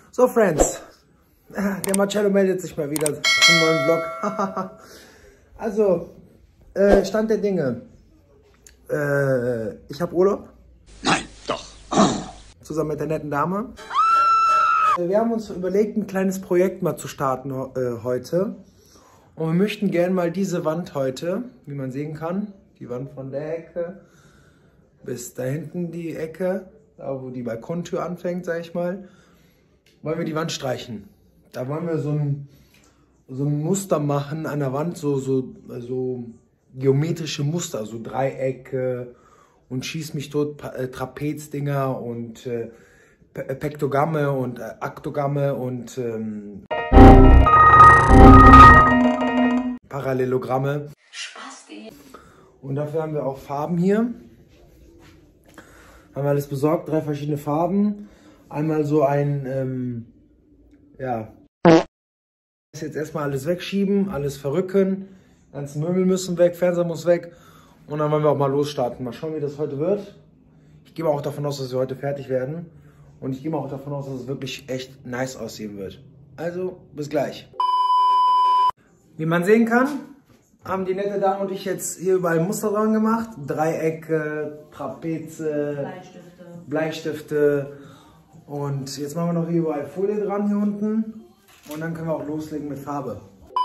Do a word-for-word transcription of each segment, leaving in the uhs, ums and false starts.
So, Friends, der Marcello meldet sich mal wieder zum neuen Vlog. Also, äh, Stand der Dinge. Äh, ich habe Urlaub. Nein, doch. Zusammen mit der netten Dame. Wir haben uns überlegt, ein kleines Projekt mal zu starten äh, heute. Und wir möchten gerne mal diese Wand heute, wie man sehen kann, die Wand von der Ecke bis da hinten die Ecke, da wo die Balkontür anfängt, sag ich mal, wollen wir die Wand streichen. Da wollen wir so ein, so ein Muster machen an der Wand, so, so, so geometrische Muster, so Dreiecke und schieß mich tot, äh, Trapezdinger und äh, Pektogramme und äh, Aktogramme und ähm, Parallelogramme. Spasti. Und dafür haben wir auch Farben hier. Haben wir alles besorgt, drei verschiedene Farben. Einmal so ein, ähm, ja, jetzt erstmal alles wegschieben, alles verrücken. Ganzen Möbel müssen weg, Fernseher muss weg. Und dann wollen wir auch mal losstarten. Mal schauen, wie das heute wird. Ich gehe auch davon aus, dass wir heute fertig werden. Und ich gehe auch davon aus, dass es wirklich echt nice aussehen wird. Also, bis gleich. Wie man sehen kann, haben die nette Dame und ich jetzt hier überall Muster dran gemacht. Dreiecke, Trapeze, Bleistifte. Bleistifte. Und jetzt machen wir noch hier überall Folie dran hier unten. Und dann können wir auch loslegen mit Farbe.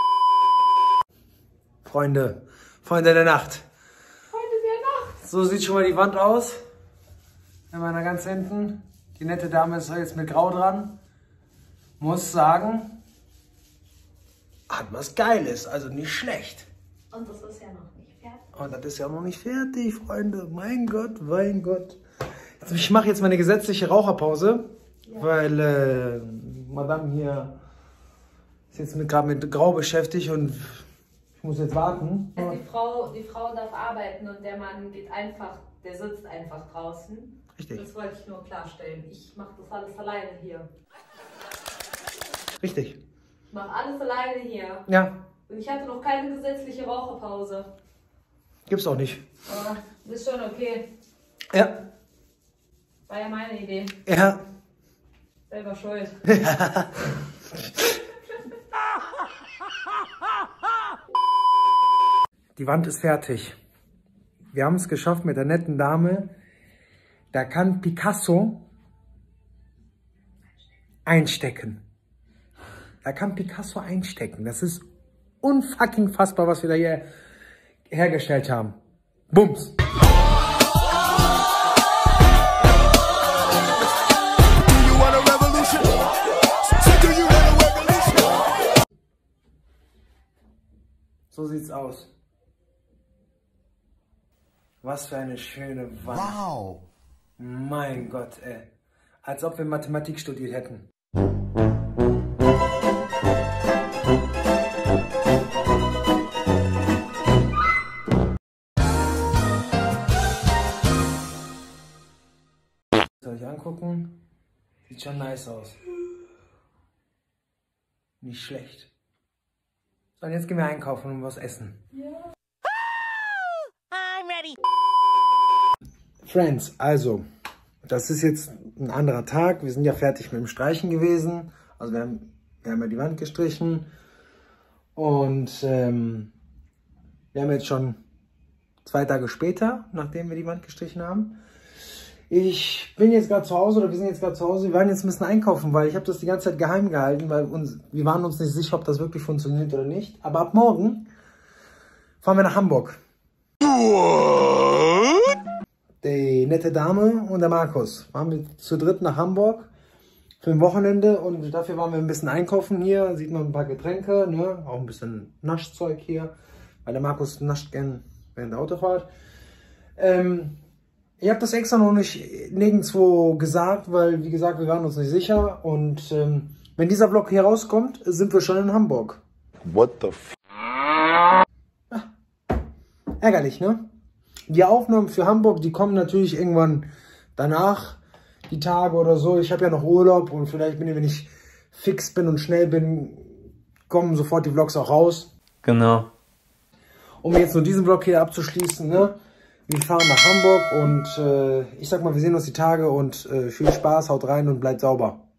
Freunde, Freunde der Nacht. Freunde der Nacht. So sieht schon mal die Wand aus. Wenn man da ganz hinten. Die nette Dame ist jetzt mit Grau dran. Muss sagen, hat was Geiles, also nicht schlecht. Und das ist ja noch nicht fertig. Und das ist ja noch nicht fertig, Freunde. Mein Gott, mein Gott. Also ich mache jetzt meine gesetzliche Raucherpause, ja. Weil äh, Madame hier ist jetzt gerade mit Grau beschäftigt und ich muss jetzt warten. Also die Frau, die Frau darf arbeiten und der Mann geht einfach, der sitzt einfach draußen. Richtig. Das wollte ich nur klarstellen. Ich mache das alles alleine hier. Richtig. Ich mache alles alleine hier. Ja. Und ich hatte noch keine gesetzliche Raucherpause. Gibt's auch nicht. Aber das ist schon okay. Ja. War ja meine Idee. Ja. Selber schuld. Die Wand ist fertig. Wir haben es geschafft mit der netten Dame. Da kann Picasso einstecken. Da kann Picasso einstecken. Das ist unfucking fassbar, was wir da hier hergestellt haben. Bums. So sieht's aus. Was für eine schöne Wand. Wow. Mein Gott, ey. Als ob wir Mathematik studiert hätten. Soll ich angucken? Sieht schon nice aus. Nicht schlecht. So, und jetzt gehen wir einkaufen und was essen. Ja. I'm ready. Friends, also, das ist jetzt ein anderer Tag. Wir sind ja fertig mit dem Streichen gewesen. Also wir haben, wir haben ja die Wand gestrichen. Und ähm, wir haben jetzt schon zwei Tage später, nachdem wir die Wand gestrichen haben. Ich bin jetzt gerade zu Hause, oder wir sind jetzt gerade zu Hause. Wir waren jetzt ein bisschen einkaufen, weil ich habe das die ganze Zeit geheim gehalten, weil uns, wir waren uns nicht sicher, ob das wirklich funktioniert oder nicht. Aber ab morgen fahren wir nach Hamburg. Die nette Dame und der Markus waren wir zu dritt nach Hamburg für ein Wochenende und dafür waren wir ein bisschen einkaufen hier. Sieht man ein paar Getränke, ne? Auch ein bisschen Naschzeug hier, weil der Markus nascht gern während der Autofahrt. Ähm, ich habe das extra noch nicht nirgendwo gesagt, weil wie gesagt, wir waren uns nicht sicher und ähm, wenn dieser Vlog hier rauskommt, sind wir schon in Hamburg. What the f... Ah, ärgerlich, ne? Die Aufnahmen für Hamburg, die kommen natürlich irgendwann danach, die Tage oder so. Ich habe ja noch Urlaub und vielleicht, bin ich, wenn ich fix bin und schnell bin, kommen sofort die Vlogs auch raus. Genau. Um jetzt nur diesen Vlog hier abzuschließen, ne? Wir fahren nach Hamburg und äh, ich sag mal, wir sehen uns die Tage und äh, viel Spaß, haut rein und bleibt sauber.